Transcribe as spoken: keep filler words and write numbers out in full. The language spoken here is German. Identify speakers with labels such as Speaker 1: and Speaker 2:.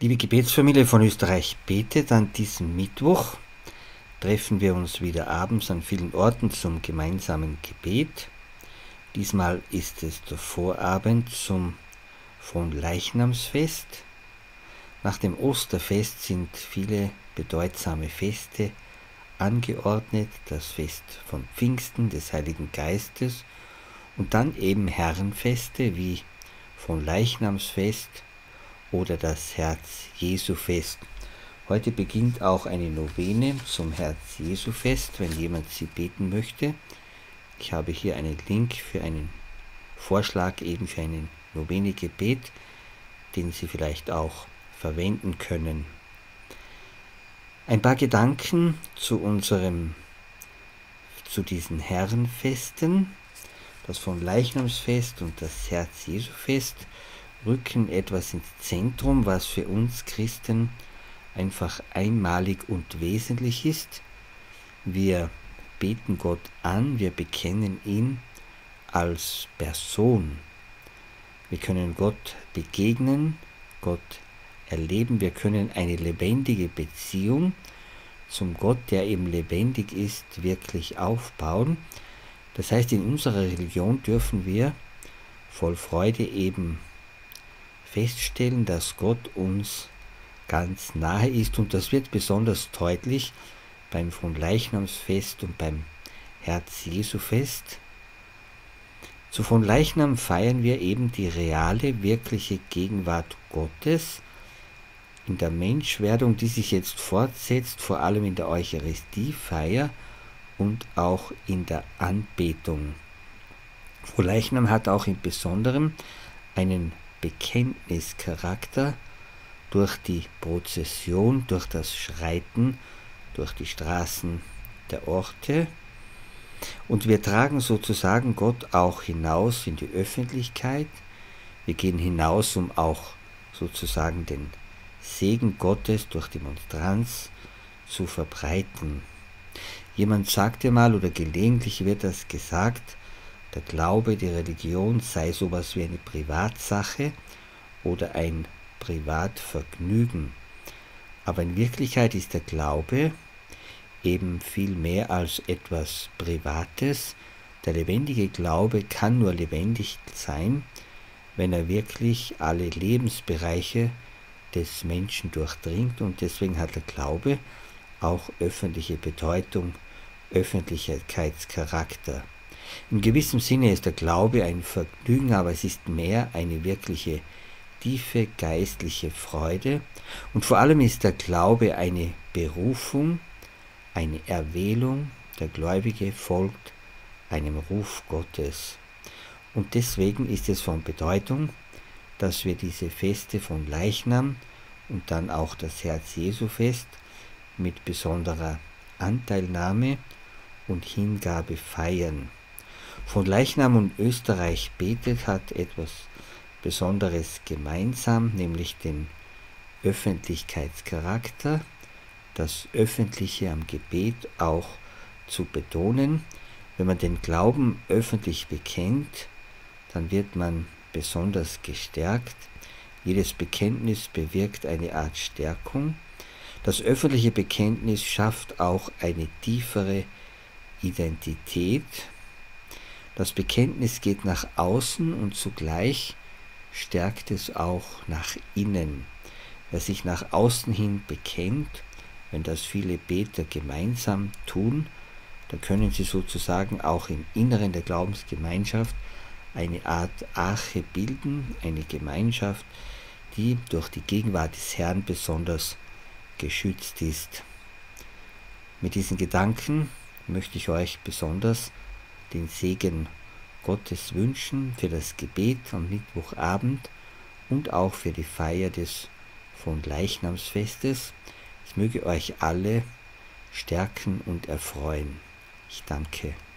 Speaker 1: Liebe Gebetsfamilie von Österreich betet, an diesem Mittwoch treffen wir uns wieder abends an vielen Orten zum gemeinsamen Gebet. Diesmal ist es der Vorabend zum Fronleichnamsfest. Nach dem Osterfest sind viele bedeutsame Feste angeordnet, das Fest von Pfingsten, des Heiligen Geistes und dann eben Herrenfeste wie Fronleichnamsfest oder das Herz-Jesu-Fest. Heute beginnt auch eine Novene zum Herz-Jesu-Fest, wenn jemand sie beten möchte. Ich habe hier einen Link für einen Vorschlag, eben für einen Novene-Gebet, den Sie vielleicht auch verwenden können. Ein paar Gedanken zu unserem, zu diesen Herrenfesten. Das Fronleichnamsfest und das Herz-Jesu-Fest rücken etwas ins Zentrum, was für uns Christen einfach einmalig und wesentlich ist. Wir beten Gott an, wir bekennen ihn als Person. Wir können Gott begegnen, Gott erleben, wir können eine lebendige Beziehung zum Gott, der eben lebendig ist, wirklich aufbauen. Das heißt, in unserer Religion dürfen wir voll Freude eben feststellen, dass Gott uns ganz nahe ist, und das wird besonders deutlich beim Fronleichnamsfest und beim Herz-Jesu-Fest. Zu Fronleichnam feiern wir eben die reale, wirkliche Gegenwart Gottes in der Menschwerdung, die sich jetzt fortsetzt, vor allem in der Eucharistiefeier und auch in der Anbetung. Fronleichnam hat auch im Besonderen einen Bekenntnischarakter durch die Prozession, durch das Schreiten, durch die Straßen der Orte. Und wir tragen sozusagen Gott auch hinaus in die Öffentlichkeit. Wir gehen hinaus, um auch sozusagen den Segen Gottes durch die Monstranz zu verbreiten. Jemand sagte mal, oder gelegentlich wird das gesagt, der Glaube, die Religion sei sowas wie eine Privatsache oder ein Privatvergnügen. Aber in Wirklichkeit ist der Glaube eben viel mehr als etwas Privates. Der lebendige Glaube kann nur lebendig sein, wenn er wirklich alle Lebensbereiche des Menschen durchdringt, und deswegen hat der Glaube auch öffentliche Bedeutung, Öffentlichkeitscharakter. In gewissem Sinne ist der Glaube ein Vergnügen, aber es ist mehr eine wirkliche tiefe geistliche Freude, und vor allem ist der Glaube eine Berufung, eine Erwählung. Der Gläubige folgt einem Ruf Gottes. Und deswegen ist es von Bedeutung, dass wir diese Feste von Leichnam und dann auch das Herz-Jesu-Fest mit besonderer Anteilnahme und Hingabe feiern. Fronleichnam und Österreich betet hat etwas Besonderes gemeinsam, nämlich den Öffentlichkeitscharakter, das Öffentliche am Gebet auch zu betonen. Wenn man den Glauben öffentlich bekennt, dann wird man besonders gestärkt. Jedes Bekenntnis bewirkt eine Art Stärkung. Das öffentliche Bekenntnis schafft auch eine tiefere Identität. Das Bekenntnis geht nach außen und zugleich stärkt es auch nach innen. Wer sich nach außen hin bekennt, wenn das viele Beter gemeinsam tun, dann können sie sozusagen auch im Inneren der Glaubensgemeinschaft eine Art Arche bilden, eine Gemeinschaft, die durch die Gegenwart des Herrn besonders geschützt ist. Mit diesen Gedanken möchte ich euch besonders den Segen Gottes wünschen für das Gebet am Mittwochabend und auch für die Feier des Fronleichnamsfestes. Es möge euch alle stärken und erfreuen. Ich danke.